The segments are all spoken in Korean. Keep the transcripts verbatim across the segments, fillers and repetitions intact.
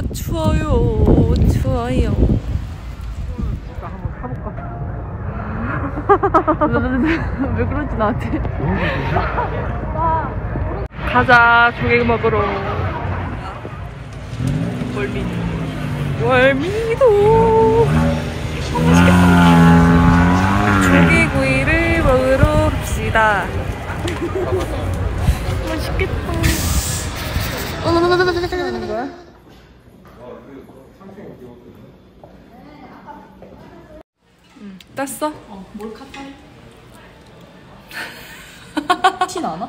추워요 추워요. 나 한번 타볼까? 왜 그런지 나한테. 가자 조개 먹으러. 월미 월미도 맛있겠다. 조개구이를 먹으러 갑시다. 맛있겠다. 하는 거야? 응, 땄어? 어, 몰카 타임. 티 나나?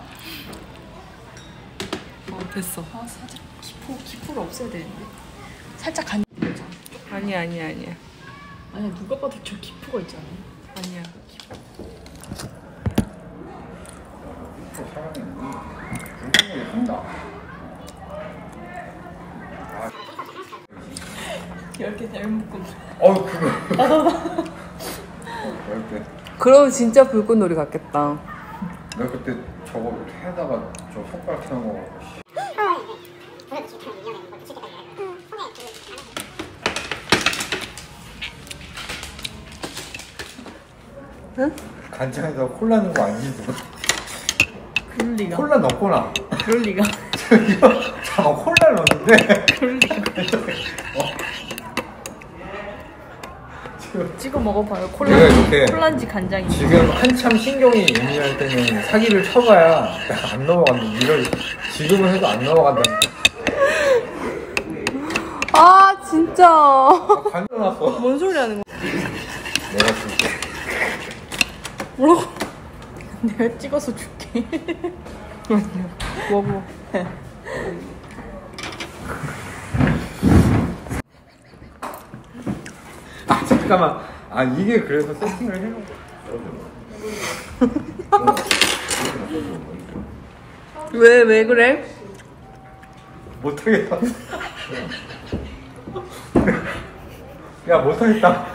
어, 됐어. 아, 살짝 기포, 기포를 없애야 되는데. 살짝 간. 아니야, 아니야, 아니야. 아니야, 누가 봐도 저 기포가 있잖아. 아니야. 열 개 잘못 묶음. 어우 그거. 열 개. 그럼 진짜 불꽃놀이 같겠다. 내가 그때 저거 해다가 저 손가락 태운 거. 응? 간장에다 콜라 넣은 거 아니지? 그럴 리가. 콜라 넣거나. 그럴 리가. 이거 잠깐 콜라를 넣었는데. 그럴 리가. 찍어 먹어봐요. 콜라. 내가 이렇게 콜라인지 간장인지. 지금 한참 신경이 예민할 때는 사기를 쳐봐야 안 넘어간다. 이럴 지금은 해도 안 넘어간다. 아 진짜. 관절 났어. 뭔 소리 하는 거야? 내가 줄게. 뭐라고? 내가 찍어서 줄게. 먹어. 아 잠깐만. 아 이게 그래서 세팅을 해놓은 거. 왜, 왜 그래? 못하겠다. 야 못하겠다.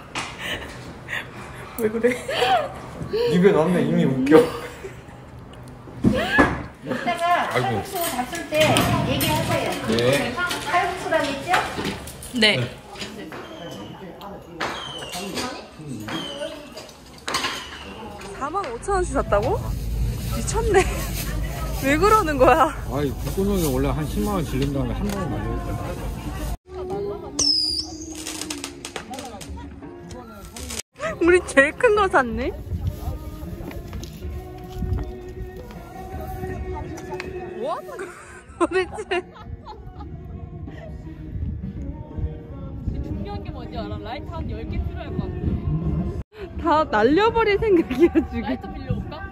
왜 그래? 입에 넣으면 이미 웃겨. 이따가 칼국수 잡술 때 얘기하세요. 네. 칼국수라고 했죠? 네. 사만 오천 원씩 샀다고? 미쳤네. 왜 그러는 거야? 아이 불꽃놀이 원래 한 십만 원 질린 다음에 한 번에 날려있잖아. 우리 제일 큰 거 샀네? 뭐 하는 거야? 도대체. 중요한 게 뭔지 알아? 라이트 한 열 개 필요할 것 같아. 다 날려버릴 생각이야 지금. 라이트 빌려올까?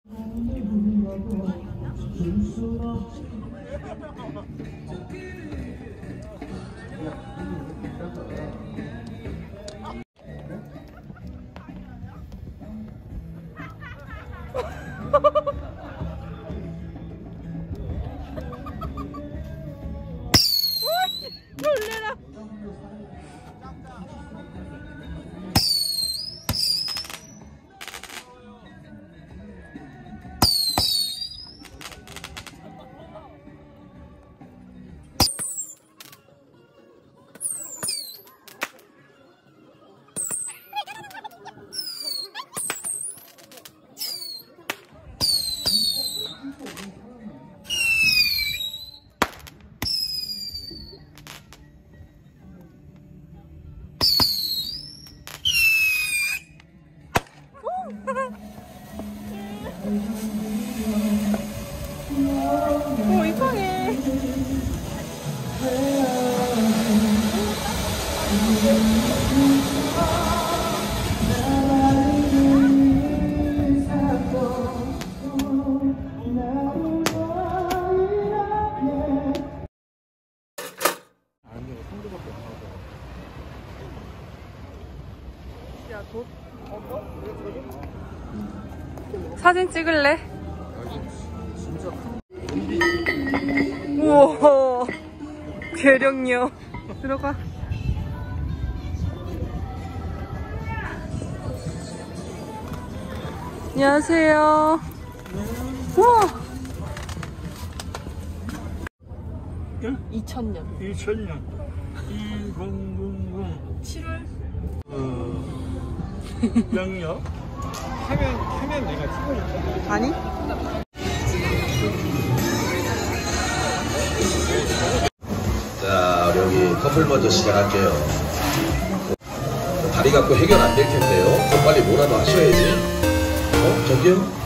놀래라. 어 이상해. 야, 도... 사진 찍을래? 우와 괴력녀. 들어가. 안녕하세요. 우와 응? 이천 년. 이천 년. 이천십 칠월. 어, 양력. 하면, 하면 내가 찍어줄게. 아니? 자, 여기 커플 먼저 시작할게요. 다리 갖고 해결 안 될 텐데요. 좀 빨리 뭐라도 하셔야지. 어, 저기요?